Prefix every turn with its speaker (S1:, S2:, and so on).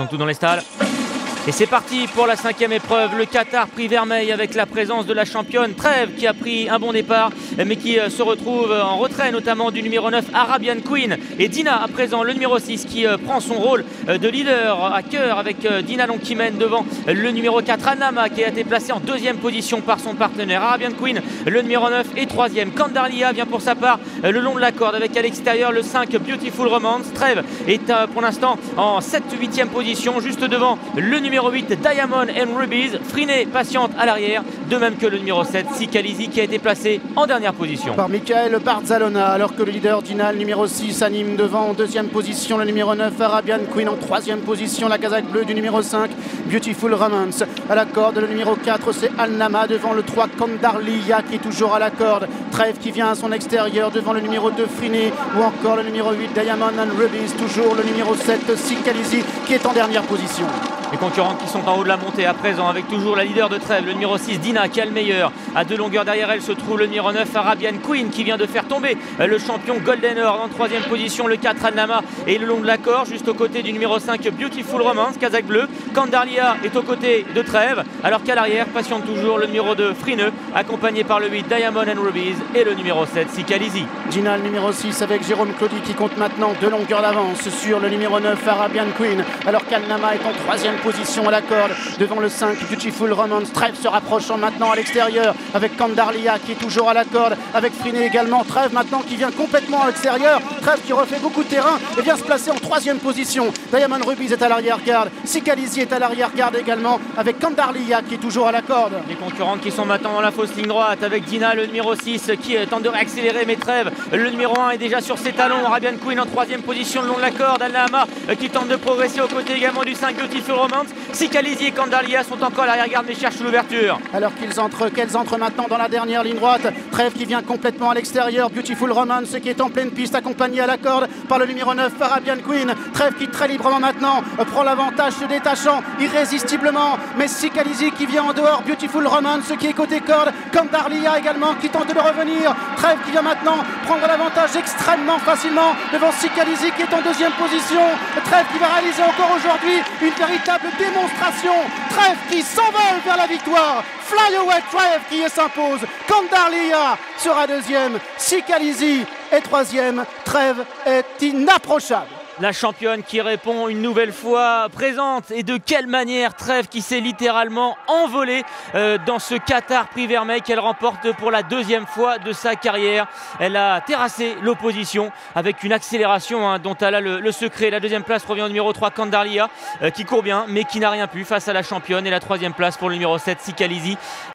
S1: Tout dans les stalles. Et c'est parti pour la 5e épreuve, le Qatar Prix Vermeil avec la présence de la championne Trèves qui a pris un bon départ mais qui se retrouve en retrait notamment du numéro 9 Arabian Queen et Dina à présent le numéro 6 qui prend son rôle de leader à cœur avec Dina donc qui mène devant le numéro 4 Annama qui a été placé en 2e position par son partenaire Arabian Queen, le numéro 9 et 3e. Kandarlia vient pour sa part le long de la corde avec à l'extérieur le 5 Beautiful Romance. Trèves est pour l'instant en 7e position juste devant le numéro 8 Diamond and Rubies. Friné patiente à l'arrière, de même que le numéro 7 Sikalizi qui a été placé en dernière position.
S2: Par Michael Barzalona, alors que le leader Dina, le numéro 6, anime devant en 2e position le numéro 9 Arabian Queen, en 3e position la casaque bleue du numéro 5 Beautiful Romance. À la corde le numéro 4 c'est Al-Nama devant le 3 Kandarlia qui est toujours à la corde. Trèves qui vient à son extérieur devant le numéro 2 Friné ou encore le numéro 8 Diamond and Rubies, toujours le numéro 7 Sikalizi qui est en dernière position.
S1: Les concurrentes qui sont en haut de la montée à présent avec toujours la leader de Trèves, le numéro 6 Dina qui a le meilleur. À 2 longueurs derrière elle se trouve le numéro 9 Arabian Queen qui vient de faire tomber le champion Golden Or. En 3e position le 4 Annama et le long de la corde juste aux côtés du numéro 5 Beautiful Romance, casaque bleu. Kandarlia est aux côtés de Trèves alors qu'à l'arrière patiente toujours le numéro 2 Frineux accompagné par le 8 Diamond and Rubies et le numéro 7 Sikalizi.
S2: Dina le numéro 6 avec Jérôme Claudy qui compte maintenant 2 longueurs d'avance sur le numéro 9 Arabian Queen alors qu'Al-Nama est en 3e position à la corde devant le 5 Beautiful Romance. Trèves se rapprochant maintenant à l'extérieur avec Kandarlia qui est toujours à la corde avec Friné également. Trèves maintenant qui vient complètement à l'extérieur. Trèves qui refait beaucoup de terrain et vient se placer en 3e position. Diamond Rubies est à l'arrière-garde. Sikalizi est à l'arrière-garde également avec Kandarlia qui est toujours à la corde.
S1: Les concurrentes qui sont maintenant dans la fausse ligne droite avec Dina le numéro 6 qui tente de réaccélérer mais Trèves le numéro 1 est déjà sur ses talons. Arabian Queen en 3e position le long de la corde. Al-Nama qui tente de progresser aux côtés également du 5 Beautiful Romance. Sikalizi et Kandarlia sont encore à l'arrière-garde mais cherchent l'ouverture.
S2: Alors qu'elles entrent maintenant dans la dernière ligne droite. Trèves qui vient complètement à l'extérieur. Beautiful Romance qui est en pleine piste accompagné à la corde par le numéro 9 Arabian Queen. Trèves qui très librement maintenant prend l'avantage se détachant irrésistiblement. Mais Sikalizi qui vient en dehors. Beautiful Romance qui est côté corde. Kandarlia également qui tente de revenir. Trèves qui vient maintenant prendre l'avantage extrêmement facilement devant Sikalizi qui est en 2e position. Trèves qui va réaliser encore aujourd'hui une véritable démonstration. Trèves qui s'envole vers la victoire. Fly away Trèves qui s'impose. Kandarlia sera 2e. Sikalizi est 3e. Trèves est inapprochable.
S1: La championne qui répond une nouvelle fois présente et de quelle manière. Trèves qui s'est littéralement envolée dans ce Qatar Prix Vermeil qu'elle remporte pour la 2e fois de sa carrière. Elle a terrassé l'opposition avec une accélération dont elle a le secret. La 2e place revient au numéro 3 Kandarlia qui court bien mais qui n'a rien pu face à la championne et la 3e place pour le numéro 7 Sikalizi.